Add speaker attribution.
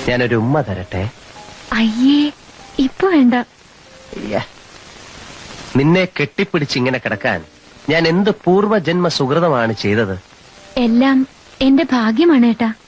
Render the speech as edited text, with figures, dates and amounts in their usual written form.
Speaker 1: ഞാനൊരു ഉമ്മ തരട്ടെ?
Speaker 2: അയ്യേ, ഇപ്പൊ വേണ്ട.
Speaker 1: നിന്നെ കെട്ടിപ്പിടിച്ചിങ്ങനെ കിടക്കാൻ ഞാൻ എന്ത് പൂർവ്വജന്മ സുഹൃതമാണ് ചെയ്തത്?
Speaker 2: എല്ലാം എന്റെ ഭാഗ്യമാണ് ഏട്ടാ.